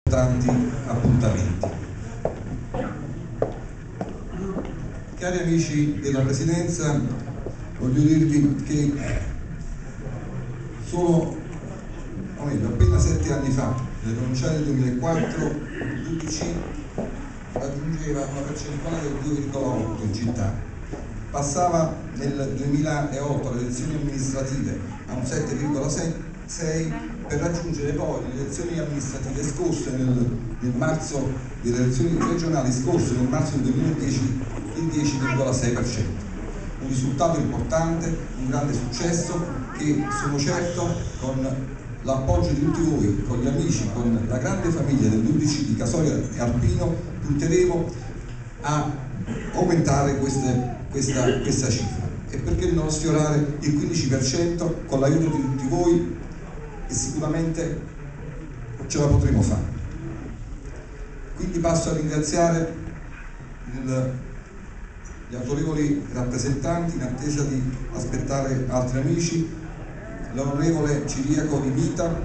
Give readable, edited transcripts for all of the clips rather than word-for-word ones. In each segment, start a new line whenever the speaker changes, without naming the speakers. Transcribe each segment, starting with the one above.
tanti appuntamenti. Cari amici della Presidenza, voglio dirvi che appena 7 anni fa, nel pronunciare del 2004, l'UDC raggiungeva una percentuale del 2,8 in città, passava nel 2008 alle elezioni amministrative a un 7,6 per raggiungere poi le elezioni amministrative scorse nel marzo, delle elezioni regionali scorse nel marzo del 2010 il 10,6%. Un risultato importante, un grande successo che sono certo con l'appoggio di tutti voi, con gli amici, con la grande famiglia dell'11 di Casoria e Arpino punteremo a aumentare questa cifra e perché non sfiorare il 15% con l'aiuto di tutti voi e sicuramente ce la potremo fare. Quindi passo a ringraziare gli autorevoli rappresentanti in attesa di aspettare altri amici, l'onorevole Ciriaco Di Vita,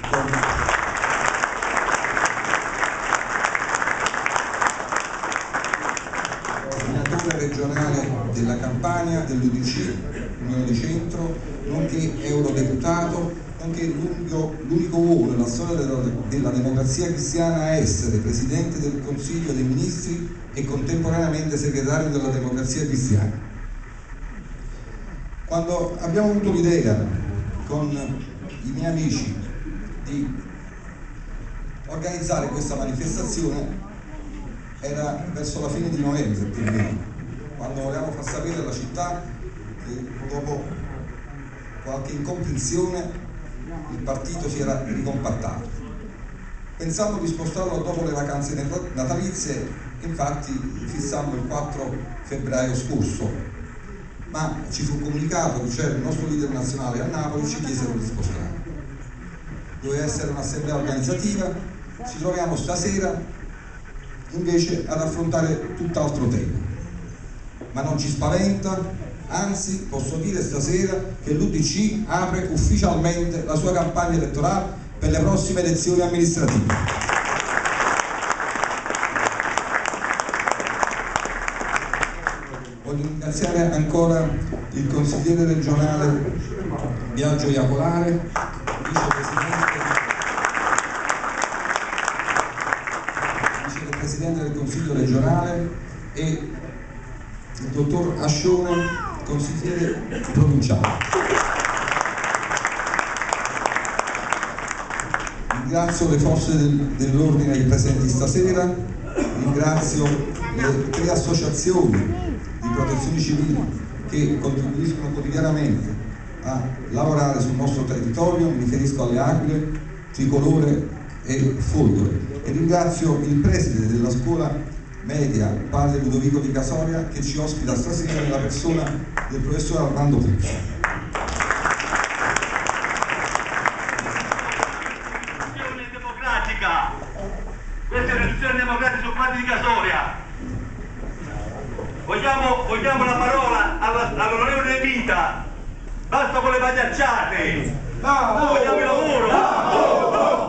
coordinatore regionale della Campania, dell'UDC, Unione di Centro, nonché eurodeputato, nonché l'unico uomo nella storia della democrazia cristiana a essere Presidente del Consiglio dei Ministri e contemporaneamente segretario della democrazia cristiana. Quando abbiamo avuto l'idea con i miei amici di organizzare questa manifestazione era verso la fine di novembre più o meno, quando volevamo far sapere alla città che dopo qualche incomprensione il partito si era ricompattato. Pensavo di spostarlo dopo le vacanze natalizie, infatti fissammo il 4 febbraio scorso, ma ci fu comunicato che c'era il nostro leader nazionale a Napoli e ci chiesero di spostare. Doveva essere un'assemblea organizzativa, ci troviamo stasera invece ad affrontare tutt'altro tema. Ma non ci spaventa, anzi posso dire stasera che l'UDC apre ufficialmente la sua campagna elettorale per le prossime elezioni amministrative. Voglio ringraziare ancora il consigliere regionale Biagio Iacolare, vicepresidente del Consiglio regionale, e il dottor Ascione, consigliere provinciale. Ringrazio le forze dell'ordine presenti stasera, ringrazio le 3 associazioni di protezione civile che contribuiscono quotidianamente a lavorare sul nostro territorio, mi riferisco alle Aquile, Tricolore e Folgore, e ringrazio il preside della scuola media padre Ludovico di Casoria che ci ospita stasera nella persona del professor Armando Puzzo.
Democratica, questa è un'istituzione democratica sul parte di Casoria. Vogliamo la parola all'onorevole Vita, basta con le pagliacciate, vogliamo il lavoro.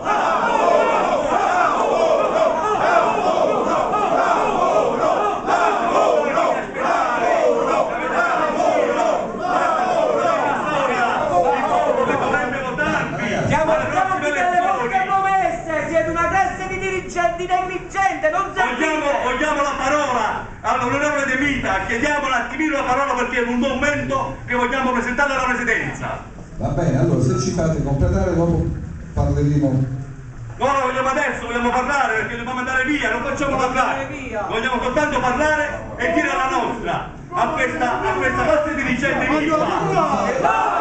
Negligente, non
vogliamo la parola all'onorevole De Vita, chiediamo un attimino la parola perché è un momento che vogliamo presentare alla Presidenza.
Va bene, allora se ci fate completare dopo parleremo.
No, lo vogliamo adesso, vogliamo parlare perché dobbiamo andare via, non facciamo parlare, vogliamo soltanto parlare e dire la nostra a questa classe dirigente viva.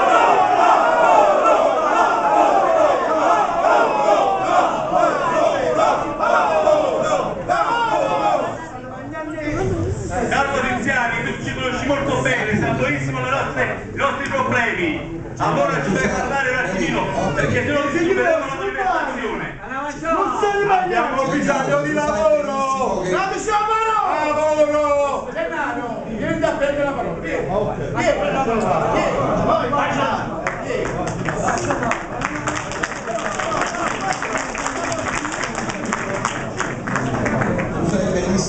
Molto bene, sa benissimo i nostri problemi. Allora ci deve parlare un attimino, perché se non si chiuderemo la manifestazione.
Abbiamo bisogno di lavoro!
Dateci la parola!
Lavoro!
Gennaro, vieni da prendere la parola. Vieni, la parola. Vieni.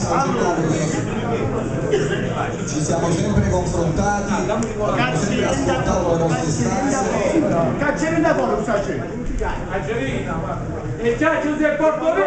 ci siamo sempre confrontati, abbiamo sempre ascoltato le vostre istanze.
Caccerina fuori, sta c'è.
E già Giuseppe Porto